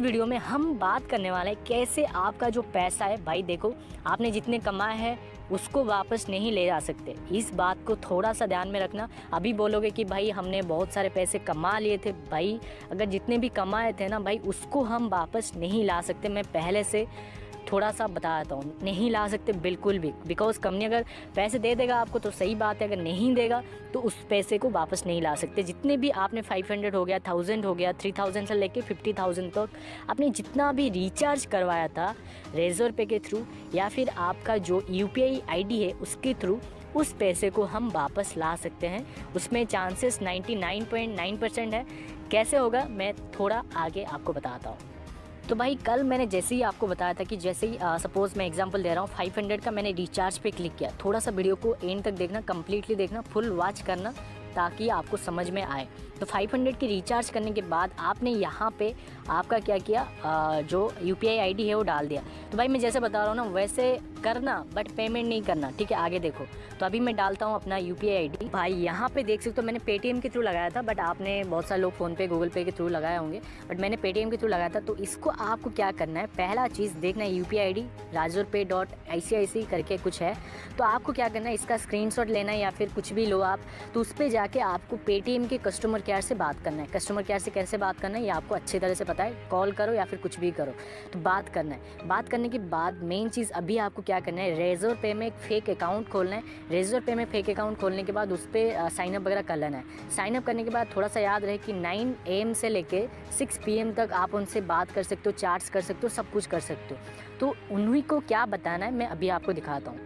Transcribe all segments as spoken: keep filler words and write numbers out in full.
Video में हम बात करने वाले हैं कैसे आपका जो पैसा है भाई, देखो आपने जितने कमाए हैं उसको वापस नहीं ले जा सकते। इस बात को थोड़ा सा ध्यान में रखना। अभी बोलोगे कि भाई हमने बहुत सारे पैसे कमा लिए थे, भाई अगर जितने भी कमाए थे ना भाई उसको हम वापस नहीं ला सकते। मैं पहले से थोड़ा सा बता देता हूँ, नहीं ला सकते बिल्कुल भी। बिकॉज कंपनी अगर पैसे दे देगा आपको तो सही बात है, अगर नहीं देगा तो उस पैसे को वापस नहीं ला सकते। जितने भी आपने फाइव हंड्रेड हो गया, थाउजेंड हो गया, थ्री थाउजेंड से लेके फिफ्टी थाउजेंड तक आपने जितना भी रिचार्ज करवाया था रेज़र पे के थ्रू या फिर आपका जो U P I I D है उसके थ्रू, उस पैसे को हम वापस ला सकते हैं। उसमें chances ninety nine point nine percent है। कैसे होगा मैं थोड़ा आगे आपको बताता हूँ। तो भाई कल मैंने जैसे ही आपको बताया था कि जैसे ही सपोज़ मैं एग्जांपल दे रहा हूँ, फाइव हंड्रेड का मैंने रिचार्ज पे क्लिक किया। थोड़ा सा वीडियो को एंड तक देखना, कंप्लीटली देखना, फुल वॉच करना ताकि आपको समझ में आए। तो फाइव हंड्रेड की रिचार्ज करने के बाद आपने यहाँ पे आपका क्या किया, आ, जो U P I I D है वो डाल दिया। तो भाई मैं जैसे बता रहा हूँ ना वैसे करना, बट पेमेंट नहीं करना, ठीक है। आगे देखो, तो अभी मैं डालता हूँ अपना U P I I D. भाई यहाँ पे देख सकते हो मैंने पेटीएम के थ्रू लगाया था, बट आपने बहुत सारे लोग फ़ोन पे गूगल पे के थ्रू लगाए होंगे, बट मैंने पेटीएम के थ्रू लगाया था। तो इसको आपको क्या करना है, पहला चीज़ देखना है U P I I D Razorpay dot I C I C करके कुछ है। तो आपको क्या करना है, इसका स्क्रीनशॉट लेना है या फिर कुछ भी लो आप। तो उस पर जाके आपको पेटीएम के कस्टमर केयर से बात करना है। कस्टमर केयर से कैसे बात करना है ये आपको अच्छी तरह से पता है, कॉल करो या फिर कुछ भी करो, तो बात करना है। बात करने के बाद मेन चीज़ अभी आपको क्या करना है, रेज़र पे में एक फेक अकाउंट खोलना है। रेज़र पे में फेक अकाउंट खोलने के बाद उस पर साइनअप वगैरह कर लेना है। साइनअप करने के बाद थोड़ा सा याद रहे कि नाइन ए एम से लेके सिक्स पी एम तक आप उनसे बात कर सकते हो, चैट्स कर सकते हो, सब कुछ कर सकते हो। तो उन्हीं को क्या बताना है मैं अभी आपको दिखाता हूँ।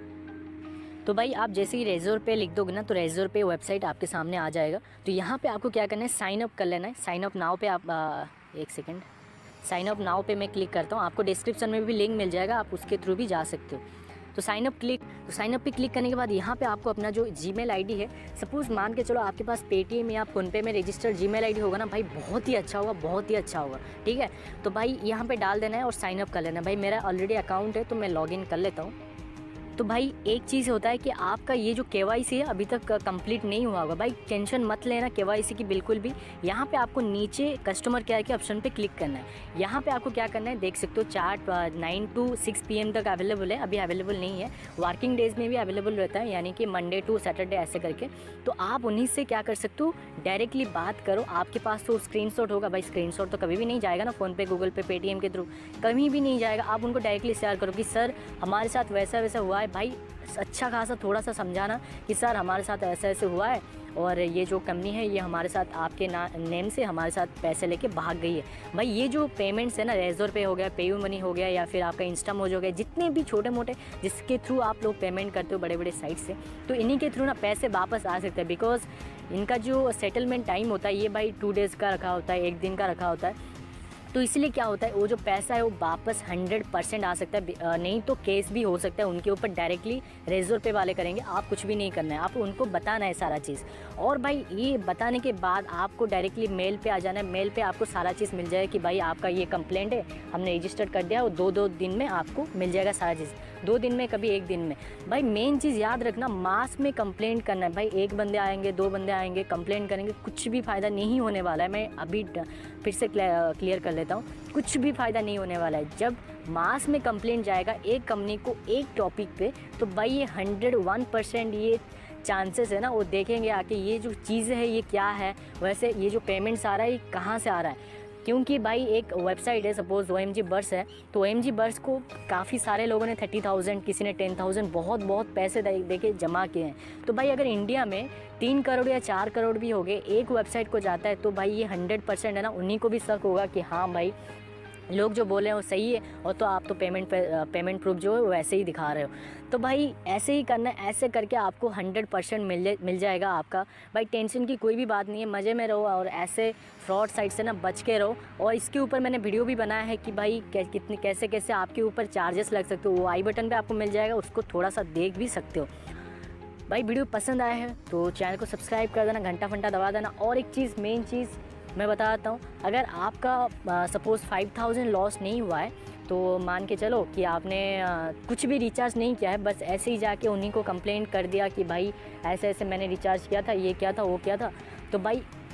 तो भाई आप जैसे ही रेज़र पे लिख दोगे ना तो रेज़र पे वेबसाइट आपके सामने आ जाएगा। तो यहाँ पे आपको क्या करना है, साइन अप कर लेना है। साइन अप नाउ पे आप आ, एक सेकेंड साइन अप नाउ पे मैं क्लिक करता हूँ। आपको डिस्क्रिप्शन में भी लिंक मिल जाएगा, आप उसके थ्रू भी जा सकते हो। तो साइन अप क्लिक तो साइन अप पे क्लिक करने के बाद यहाँ पे आपको अपना जो जीमेल आईडी है, सपोज़ मान के चलो आपके पास पेटीएम या फ़ोनपे में रजिस्टर्ड जीमेल आईडी होगा ना भाई, बहुत ही अच्छा होगा, बहुत ही अच्छा होगा, ठीक है। तो भाई यहाँ पे डाल देना है और साइन अप कर लेना है। भाई मेरा ऑलरेडी अकाउंट है तो मैं लॉगिन कर लेता हूँ। तो भाई एक चीज़ होता है कि आपका ये जो के वाई सी है अभी तक कंप्लीट नहीं हुआ होगा। भाई टेंशन मत लेना के वाई सी की बिल्कुल भी। यहाँ पे आपको नीचे कस्टमर केयर के ऑप्शन पे क्लिक करना है। यहाँ पे आपको क्या करना है, देख सकते हो chart nine to six P M तक अवेलेबल है, अभी अवेलेबल नहीं है। वर्किंग डेज में भी अवेलेबल रहता है, यानी कि मंडे टू सैटरडे ऐसे करके। तो आप उन्हीं से क्या कर सकते हो, डायरेक्टली बात करो। आपके पास तो स्क्रीनशॉट होगा, भाई स्क्रीनशॉट तो कभी भी नहीं जाएगा ना फ़ोनपे गूगल पे पेटीएम के थ्रू, कभी भी नहीं जाएगा। आप उनको डायरेक्टली शेयर करो कि सर हमारे साथ वैसा वैसा हुआ है। भाई अच्छा खासा थोड़ा सा समझाना कि सर हमारे साथ ऐसा ऐसे हुआ है और ये जो कंपनी है ये हमारे साथ आपके ना नेम से हमारे साथ पैसे लेके भाग गई है। भाई ये जो पेमेंट्स है ना, रेज़र पे हो गया, पेयू मनी हो गया या फिर आपका इंस्टामोज हो गया, जितने भी छोटे मोटे जिसके थ्रू आप लोग पेमेंट करते हो बड़े बड़े साइट से, तो इन्हीं के थ्रू ना पैसे वापस आ सकते हैं। बिकॉज इनका जो सेटलमेंट टाइम होता है ये भाई टू डेज़ का रखा होता है, एक दिन का रखा होता है। तो इसलिए क्या होता है, वो जो पैसा है वो वापस हंड्रेड परसेंट आ सकता है, नहीं तो केस भी हो सकता है उनके ऊपर। डायरेक्टली रेज़र पे वाले करेंगे, आप कुछ भी नहीं करना है, आप उनको बताना है सारा चीज़। और भाई ये बताने के बाद आपको डायरेक्टली मेल पे आ जाना है। मेल पे आपको सारा चीज़ मिल जाएगा कि भाई आपका ये कंप्लेंट है, हमने रजिस्टर कर दिया, और दो दो दिन में आपको मिल जाएगा सारा चीज़। दो दिन में, कभी एक दिन में। भाई मेन चीज़ याद रखना, मास में कंप्लेंट करना है। भाई एक बंदे आएंगे, दो बंदे आएंगे, कंप्लेंट करेंगे, कुछ भी फ़ायदा नहीं होने वाला है। मैं अभी फिर से क्लियर कर लेता हूँ, कुछ भी फ़ायदा नहीं होने वाला है। जब मास में कंप्लेंट जाएगा एक कंपनी को एक टॉपिक पे, तो भाई ये हंड्रेड वन परसेंट ये चांसेस है ना, वो देखेंगे आके ये जो चीज़ है ये क्या है, वैसे ये जो पेमेंट्स आ रहा है ये कहाँ से आ रहा है। क्योंकि भाई एक वेबसाइट है, सपोज़ ओ एम जी बर्स है, तो ओ एम जी बर्स को काफ़ी सारे लोगों ने थर्टी थाउजेंड, किसी ने टेन थाउजेंड, बहुत बहुत पैसे दे के जमा किए हैं। तो भाई अगर इंडिया में तीन करोड़ या चार करोड़ भी हो गए एक वेबसाइट को जाता है, तो भाई ये हंड्रेड परसेंट है ना, उन्हीं को भी शक होगा कि हाँ भाई लोग जो बोले हैं वो सही है, और तो आप तो पेमेंट पे, पेमेंट प्रूफ जो है वो वैसे ही दिखा रहे हो। तो भाई ऐसे ही करना है, ऐसे करके आपको हंड्रेड परसेंट मिल मिल जाएगा आपका। भाई टेंशन की कोई भी बात नहीं है, मज़े में रहो और ऐसे फ्रॉड साइट से ना बच के रहो। और इसके ऊपर मैंने वीडियो भी बनाया है कि भाई कै, कितने कैसे कैसे आपके ऊपर चार्जेस लग सकते हो, वो आई बटन पर आपको मिल जाएगा, उसको थोड़ा सा देख भी सकते हो। भाई वीडियो पसंद आया है तो चैनल को सब्सक्राइब कर देना, घंटा फंटा दबा देना। और एक चीज़, मेन चीज़ मैं बताता हूँ, अगर आपका सपोज़ फाइव थाउजेंड लॉस नहीं हुआ है, तो मान के चलो कि आपने आ, कुछ भी रिचार्ज नहीं किया है, बस ऐसे ही जाके उन्हीं को कंप्लेंट कर दिया कि भाई ऐसे ऐसे मैंने रिचार्ज किया था, ये क्या था, वो क्या था, तो भाई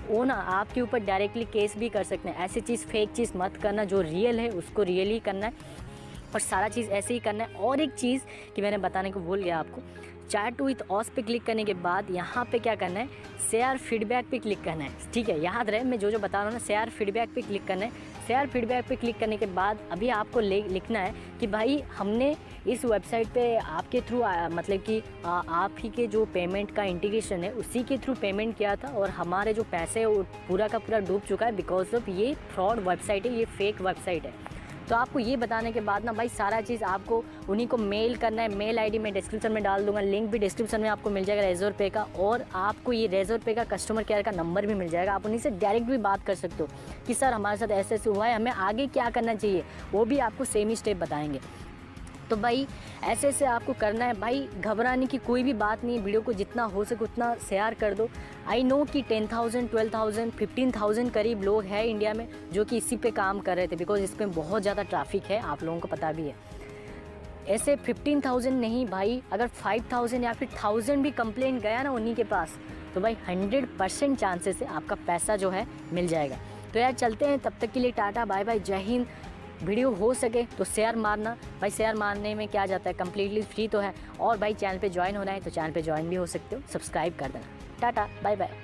वो ना आपके ऊपर डायरेक्टली केस भी कर सकते हैं। ऐसी चीज़, फेक चीज़ मत करना, जो रियल है उसको रियल ही करना है और सारा चीज़ ऐसे ही करना है। और एक चीज़ कि मैंने बताने को भूल गया आपको, चैट विथ ऑस पे क्लिक करने के बाद यहाँ पे क्या करना है, शेयर फीडबैक पे क्लिक करना है। ठीक है, याद रहे मैं जो जो बता रहा हूँ ना, शेयर फीडबैक पे क्लिक करना है। शेयर फीडबैक पे क्लिक करने के बाद अभी आपको लिखना है कि भाई हमने इस वेबसाइट पे आपके थ्रू मतलब कि आ, आप ही के जो पेमेंट का इंटीग्रेशन है उसी के थ्रू पेमेंट किया था और हमारे जो पैसे है वो पूरा का पूरा डूब चुका है बिकॉज ऑफ ये फ्रॉड वेबसाइट है, ये फेक वेबसाइट है। तो आपको ये बताने के बाद ना भाई सारा चीज़ आपको उन्हीं को मेल करना है। मेल आईडी मैं डिस्क्रिप्शन में डाल दूंगा, लिंक भी डिस्क्रिप्शन में आपको मिल जाएगा रेज़र पे का, और आपको ये रेज़र पे का कस्टमर केयर का नंबर भी मिल जाएगा। आप उन्हीं से डायरेक्ट भी बात कर सकते हो कि सर हमारे साथ ऐसे ऐसे हुआ है, हमें आगे क्या करना चाहिए, वो भी आपको सेम ही स्टेप बताएंगे। तो भाई ऐसे ऐसे आपको करना है। भाई घबराने की कोई भी बात नहीं है, वीडियो को जितना हो सके उतना शेयर कर दो। आई नो कि ten thousand twelve thousand fifteen thousand करीब लोग हैं इंडिया में जो कि इसी पे काम कर रहे थे, बिकॉज इस पर बहुत ज़्यादा ट्रैफिक है, आप लोगों को पता भी है। ऐसे फिफ्टीन थाउजेंड नहीं भाई, अगर फाइव थाउजेंड या फिर थाउजेंड भी कंप्लेंट गया ना उन्हीं के पास, तो भाई हंड्रेड परसेंट चांसेस है आपका पैसा जो है मिल जाएगा। तो यार चलते हैं, तब तक के लिए टाटा बाय बाय, जय हिंद। वीडियो हो सके तो शेयर मारना भाई, शेयर मारने में क्या जाता है, कम्प्लीटली फ्री तो है। और भाई चैनल पे ज्वाइन होना है तो चैनल पे ज्वाइन भी हो सकते हो, सब्सक्राइब कर देना। Tata bye bye.